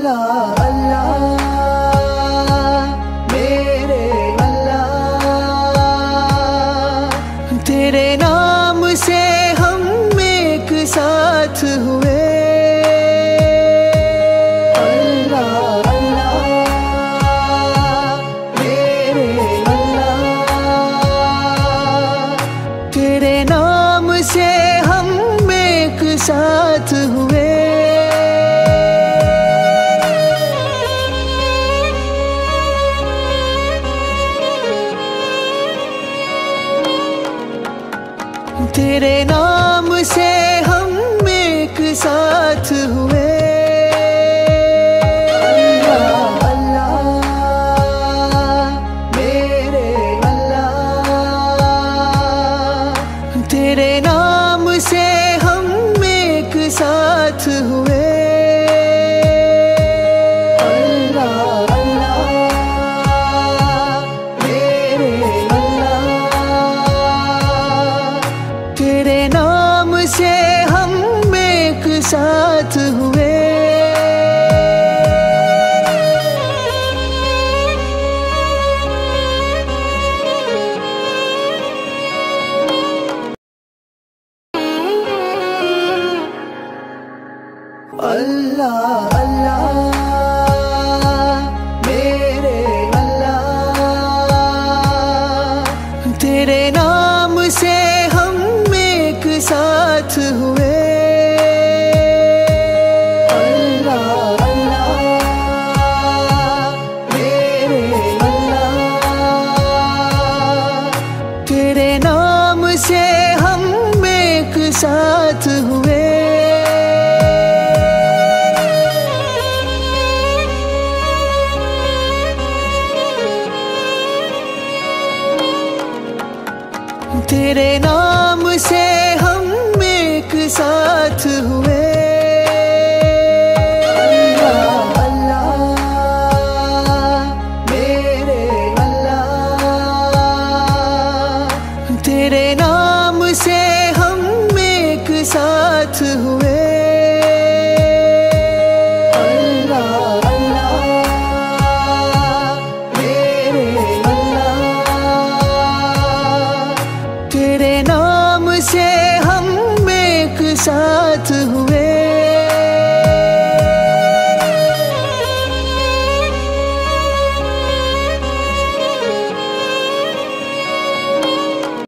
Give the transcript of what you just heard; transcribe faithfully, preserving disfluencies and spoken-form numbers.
अल्लाह अल्लाह मेरे अल्लाह, तेरे नाम से हम एक साथ हुए। अल्लाह अल्लाह मेरे अल्लाह, तेरे नाम से हम एक साथ हुए। तेरे नाम से हम एक साथ हुए। अल्लाह अल्लाह मेरे अल्लाह, तेरे नाम से हम एक साथ हुए। अल्लाह अल्लाह मेरे अल्लाह, तेरे नाम से हम एक साथ हुए। अल्लाह अल्लाह मेरे अल्लाह, तेरे नाम से हम एक साथ हुए। अल्लाह अल्लाह मेरे अल्लाह, तेरे नाम से हम एक साथ हुए। तेरे नाम से हम एक साथ हुए। अल्लाह अल्लाह मेरे अल्लाह, तेरे नाम से हम एक साथ हुए। अल्लाह अल्लाह मेरे अल्लाह, तेरे नाम से हम एक साथ